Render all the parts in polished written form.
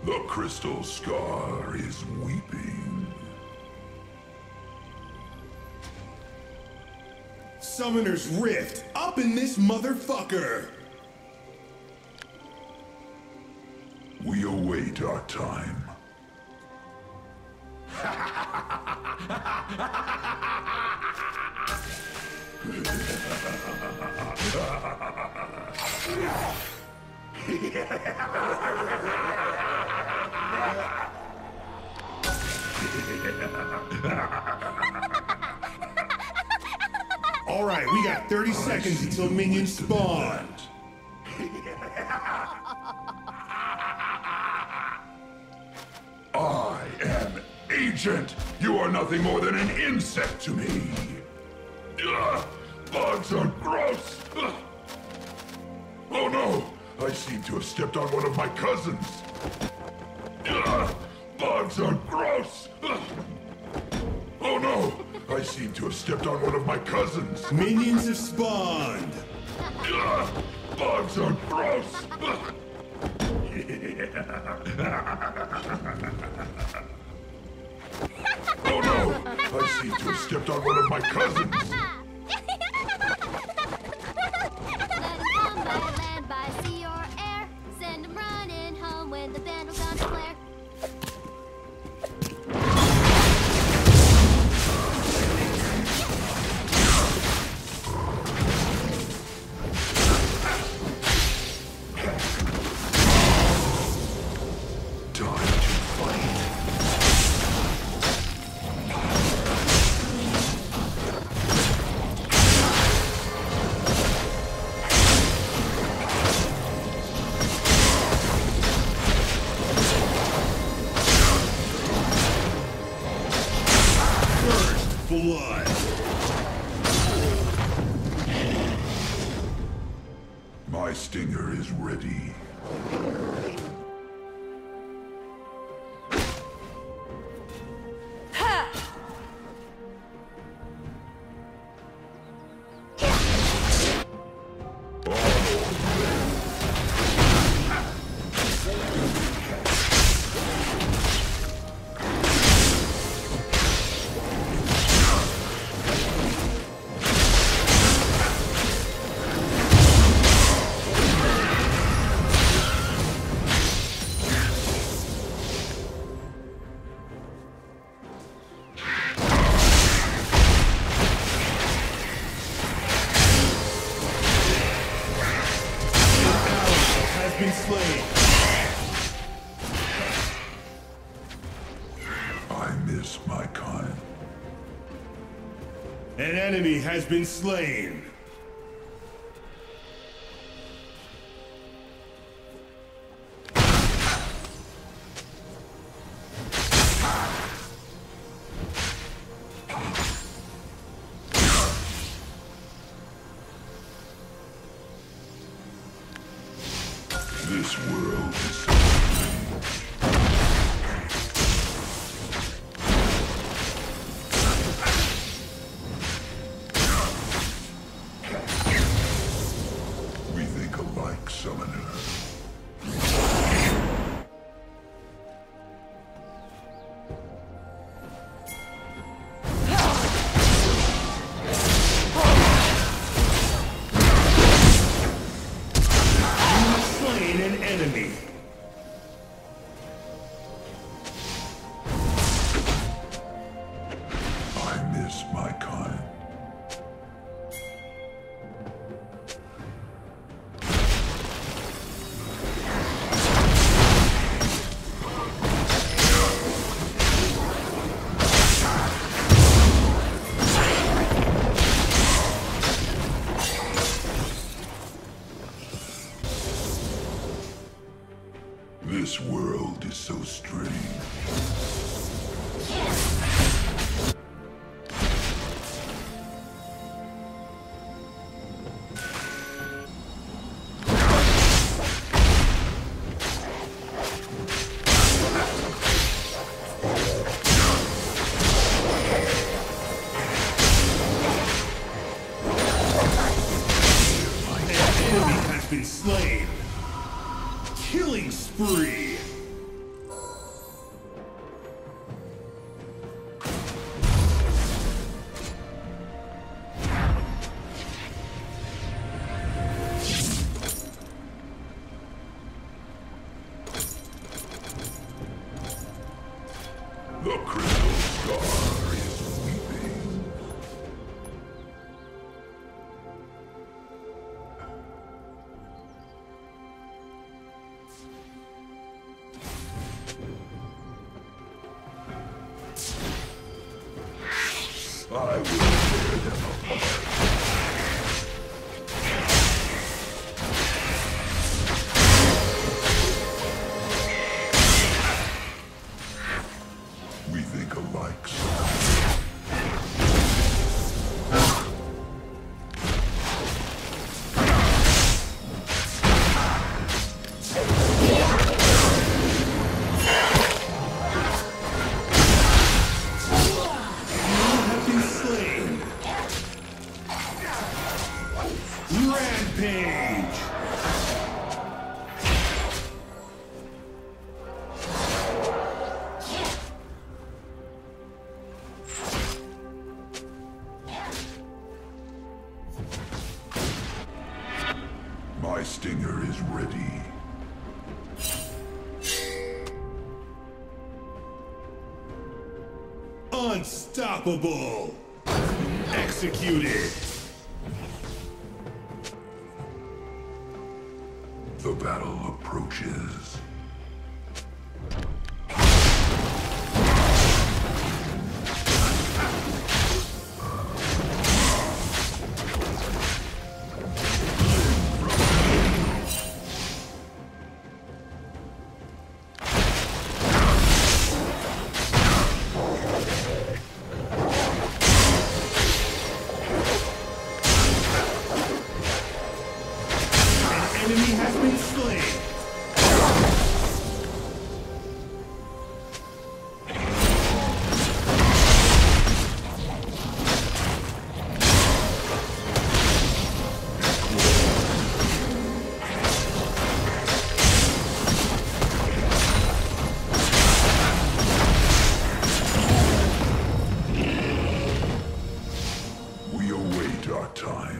The crystal scar is weeping. Summoner's Rift, up in this motherfucker! We await our time. Alright, we got 30 seconds until minions spawn. I am Agent. You are nothing more than an insect to me. Ugh, bugs are gross. Ugh. Oh no, I seem to have stepped on one of my cousins. Ugh, bugs are gross. Ugh. Oh no, I seem to have stepped on one of my cousins. Minions have spawned. Ugh, bugs are gross. Ugh. Oh no! I seem to have stepped on one of my cousins! Let 'em come by land, by sea or air. Send 'em running home when the band will come to flare. Blood. My stinger is ready. Been slain. I miss my kind. An enemy has been slain. This world is so strange. We think alike, Summoner. An enemy. I miss my kind. This world is so strange. An enemy has been slain. Killing spree. The crystal star is weeping. I will tear them apart. We think alike, son. Have been slain. Rampage. My stinger is ready. Unstoppable. Executed. The battle approaches. Enemy has been slain. We await our time.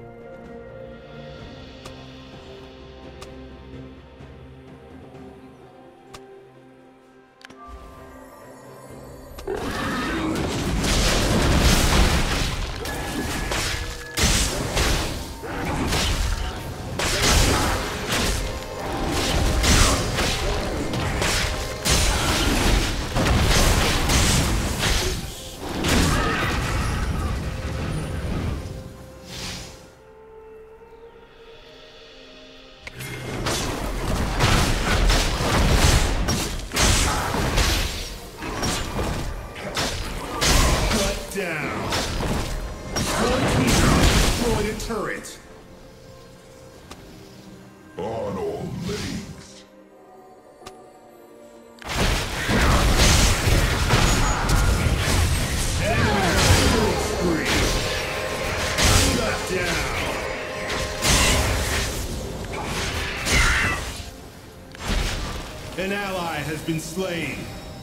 Down. Your team destroyed a turret. On all legs. Killing spree. Shut down. An ally has been slain.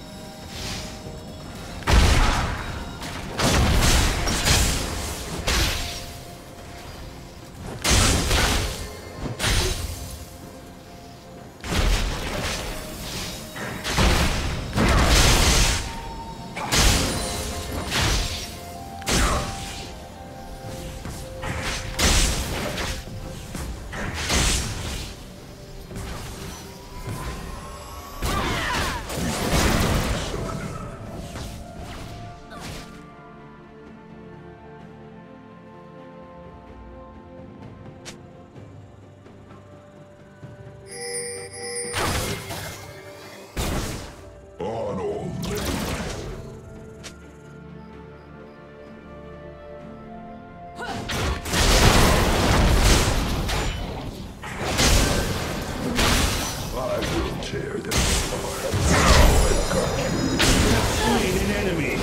On all legs. I will tear them apart. Slain an enemy.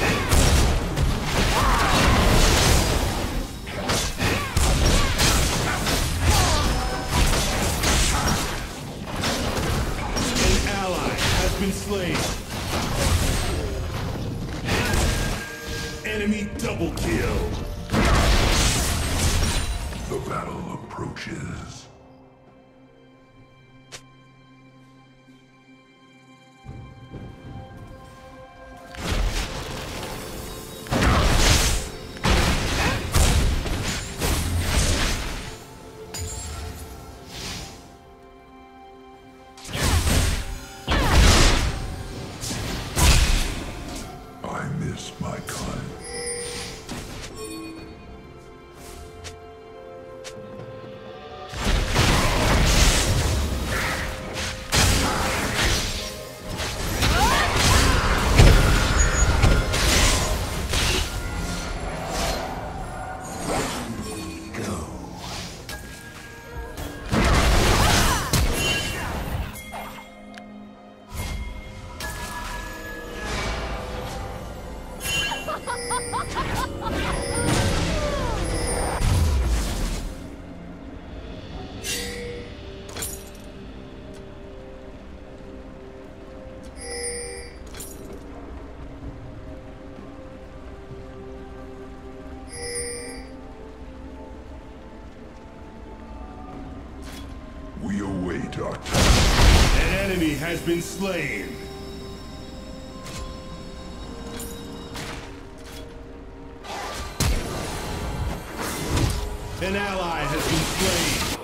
An ally has been slain. Enemy double kill. The battle approaches. miss my kind. We await our time. An enemy has been slain. An ally has been slain.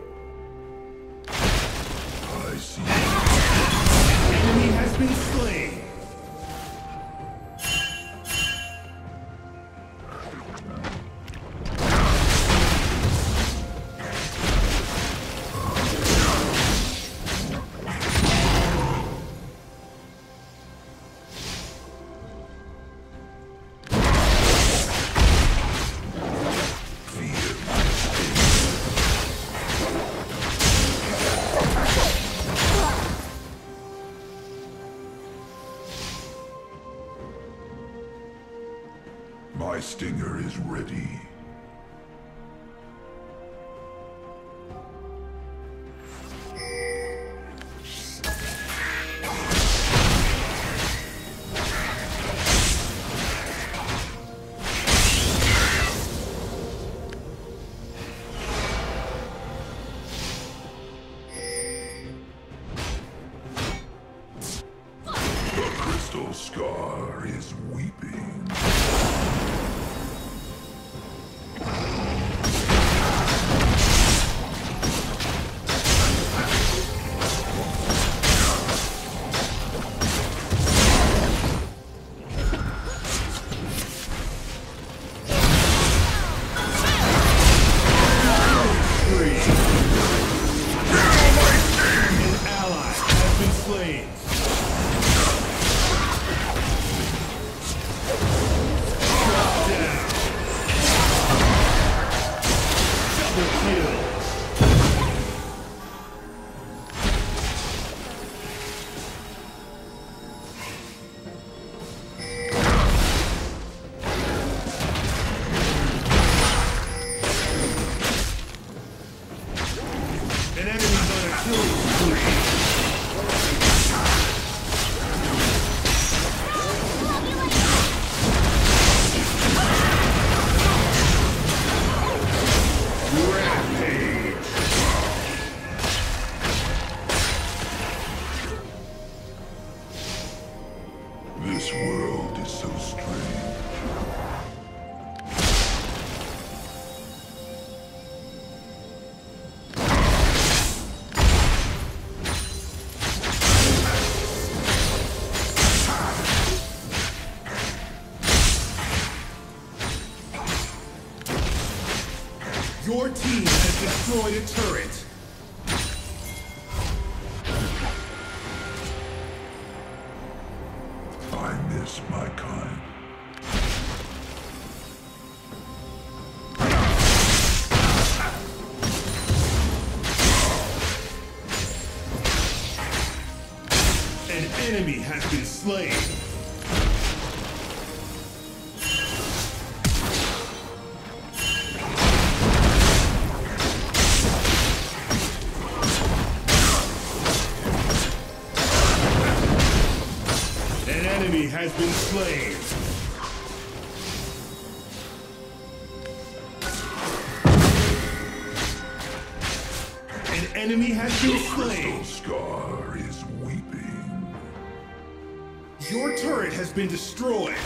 I see. An enemy has been slain. My stinger is ready. The crystal scar is weeping. This world is so strange. Your team has destroyed a turret. I miss my kind. An enemy has been slain. An enemy has been slain. An enemy has been slain. The scar is weeping. Your turret has been destroyed.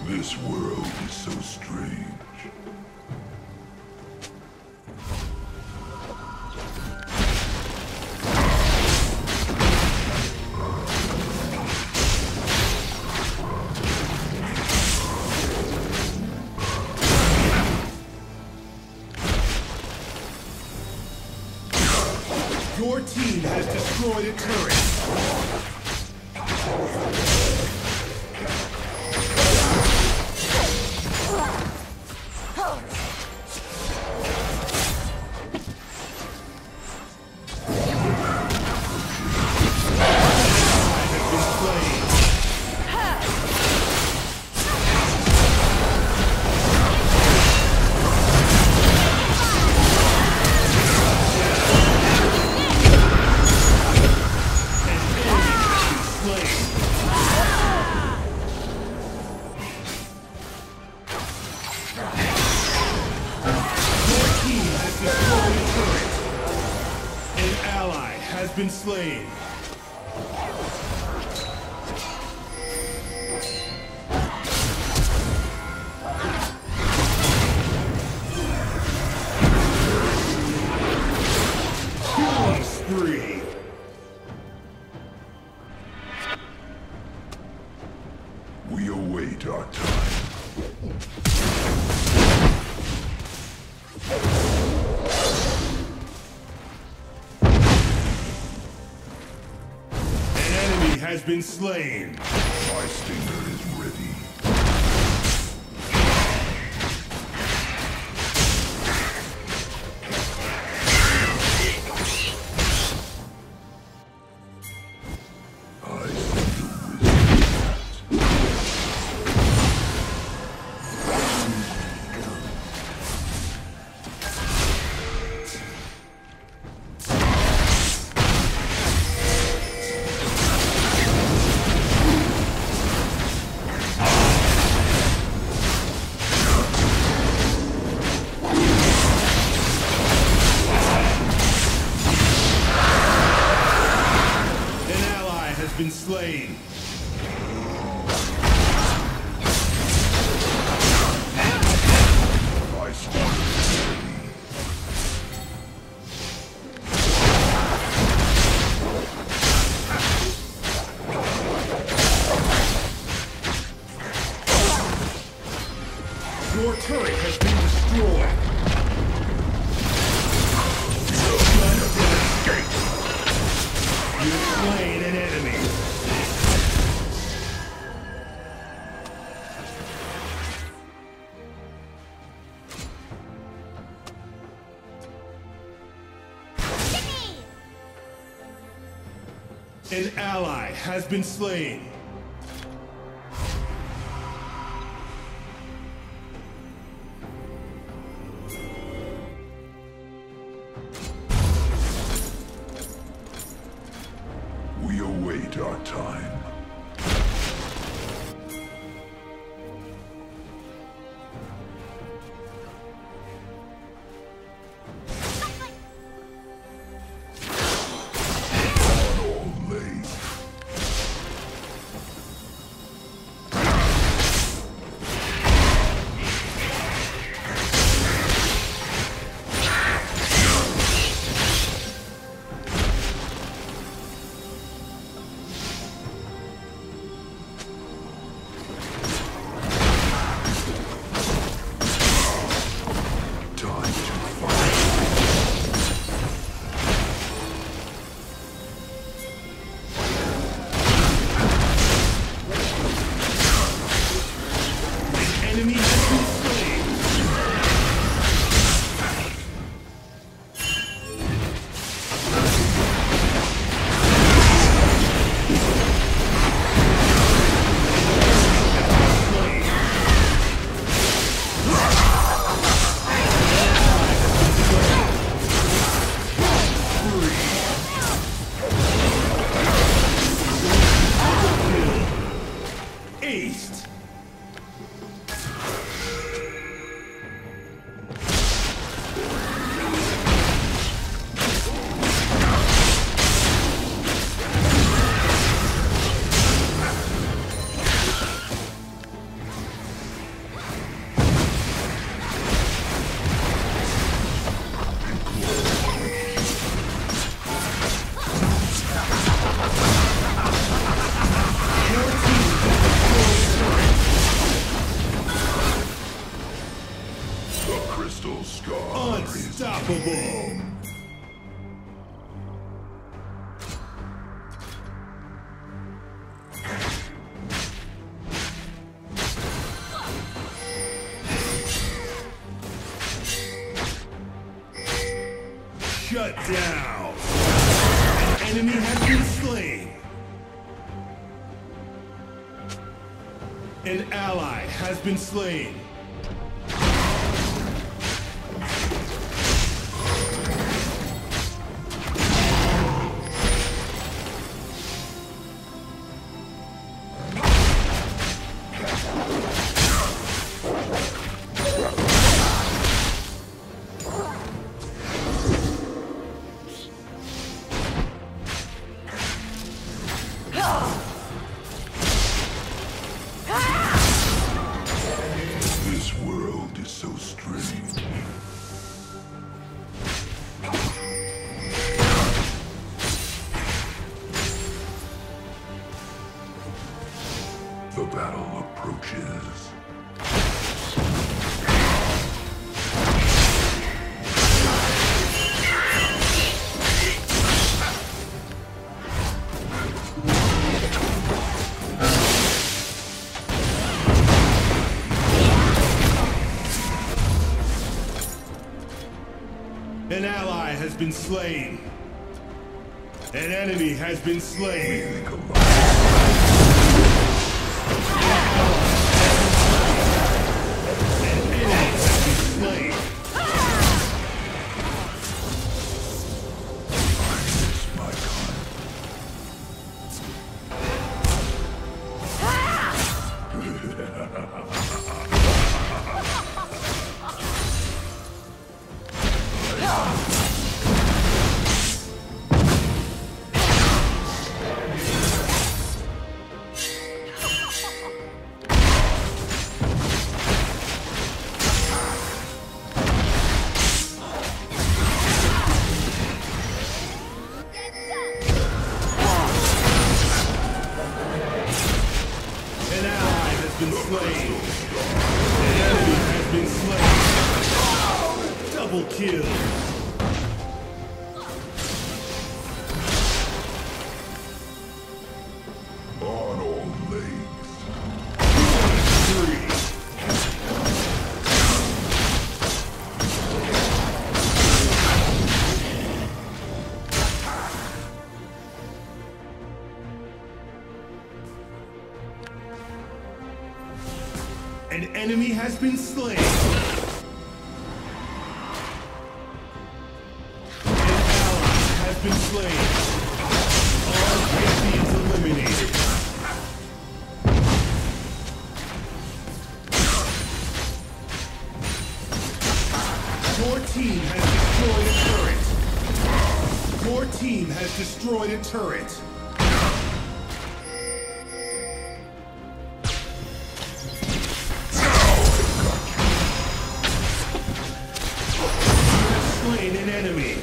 This world is so strange. Your team has destroyed a turret. Has been slain. Killing spree. We await our time. Has been slain. My stinger is ready. I see been slain. My spawn is ready. Your turret has been destroyed. You've slain an enemy. An ally has been slain. We await our time. Enemy has been slain. Aced. Unstoppable! Shut down! An enemy has been slain! An ally has been slain! This world is so strange. The battle approaches. An ally has been slain. An enemy has been slain. An enemy has been slain. My God. An ally has been slain. An enemy has been slain. Double kill. On all legs. Three. An enemy has been slain. An ally has been slain. All champions eliminated. Your team has destroyed a turret. Your team has destroyed a turret. Slain an enemy.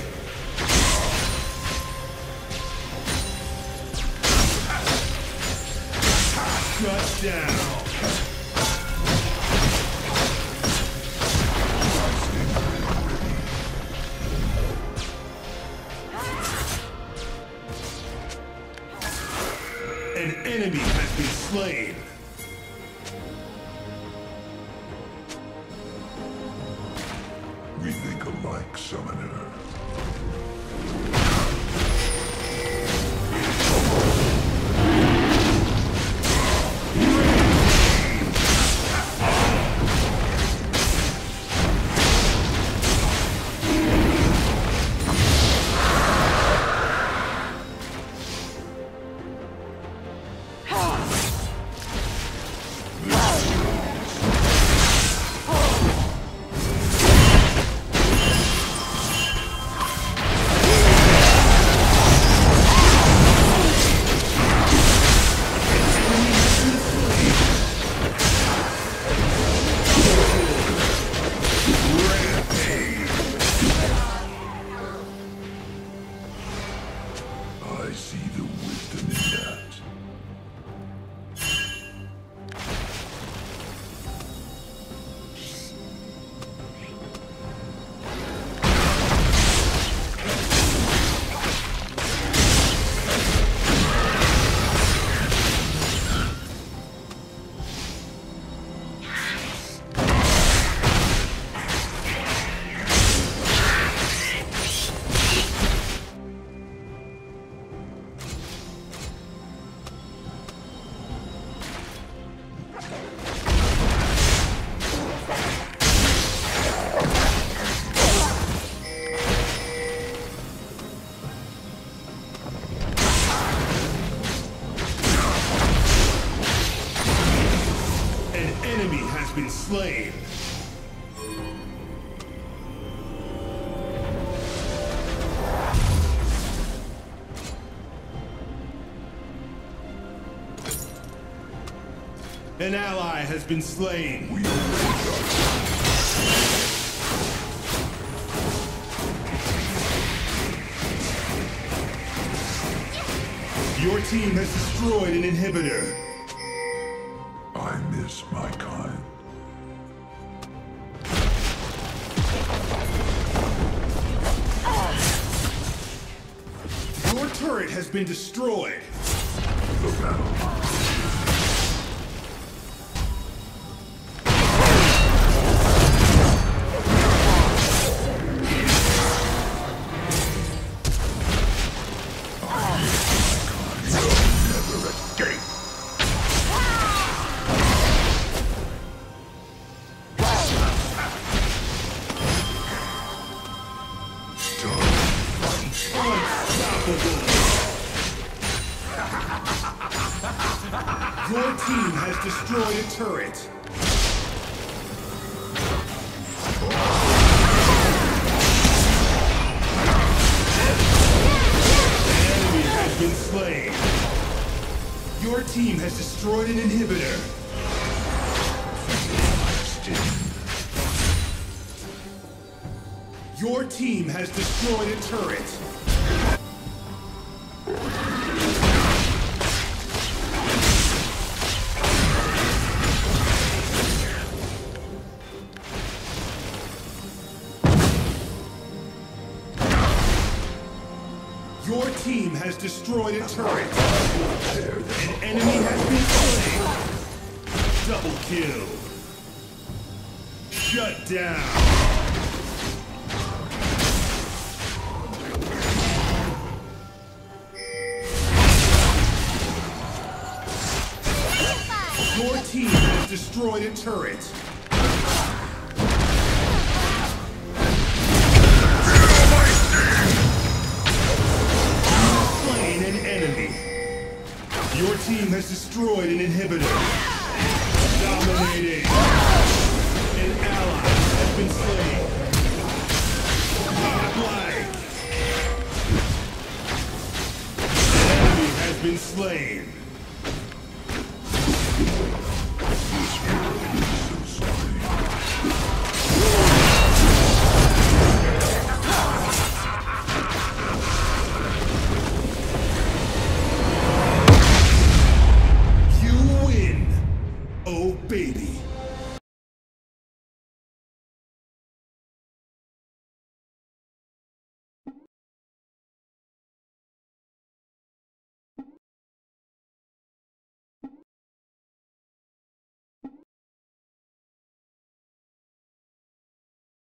Shut down. An enemy has been slain. We think alike, Summoner. An enemy has been slain. An ally has been slain. Your team has destroyed an inhibitor. I miss my kind. Your turret has been destroyed. The battle. Your team has destroyed a turret. An enemy has been slain. Your team has destroyed an inhibitor. Your team has destroyed a turret. Your team has destroyed a turret. An enemy has been slain. Double kill. Shut down. Your team has destroyed a turret. Slain an enemy. Your team has destroyed an inhibitor. Dominating. An ally has been slain. Godlike. An enemy has been slain.